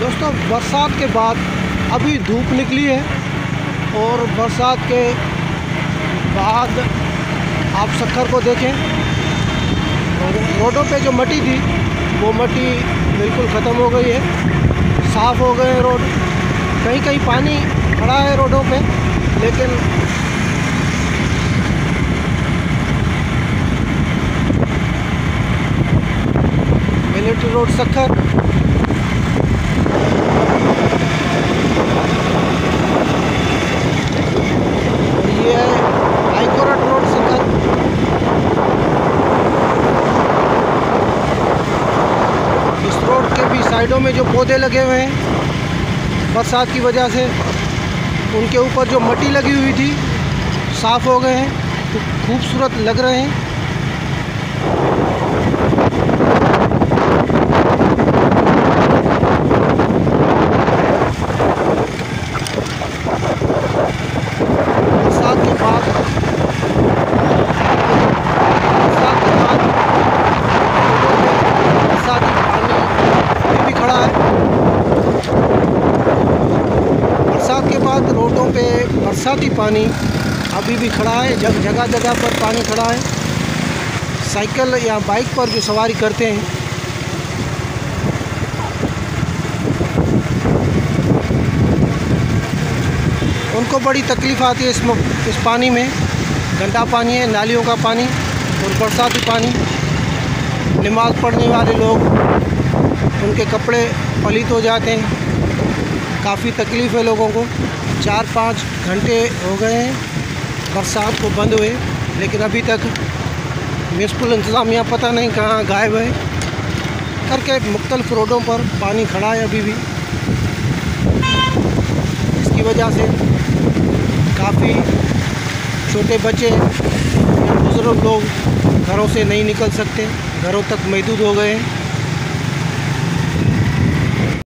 दोस्तों बरसात के बाद अभी धूप निकली है और बरसात के बाद आप सक्खर को देखें, रोडों पे जो मट्टी थी वो मट्टी बिल्कुल ख़त्म हो गई है, साफ़ हो गए हैं रोड। कहीं कहीं पानी खड़ा है रोडों पे, लेकिन मिलिट्री रोड सक्खर, ये है हाईकोर्ट रोड सक्खर। इस रोड के भी साइडों में जो पौधे लगे हुए हैं बरसात की वजह से, उनके ऊपर जो मट्टी लगी हुई थी साफ़ हो गए हैं, तो खूबसूरत लग रहे हैं। बरसात के बाद रोडों पे बरसाती पानी अभी भी खड़ा है, जगह जगह पर पानी खड़ा है। साइकिल या बाइक पर जो सवारी करते हैं उनको बड़ी तकलीफ़ आती है इस पानी में। गंदा पानी है, नालियों का पानी और बरसाती पानी। नमाज़ पढ़ने वाले लोग, उनके कपड़े पलीत हो जाते हैं, काफ़ी तकलीफ़ है लोगों को। 4-5 घंटे हो गए हैं बरसात को बंद हुए, लेकिन अभी तक म्युनिसिपल इंतज़ामिया पता नहीं कहाँ गायब है करके मुख्तलिफ़ रोडों पर पानी खड़ा है अभी भी। इसकी वजह से काफ़ी छोटे बच्चे या बुज़ुर्ग लोग घरों से नहीं निकल सकते, घरों तक महदूद हो गए हैं।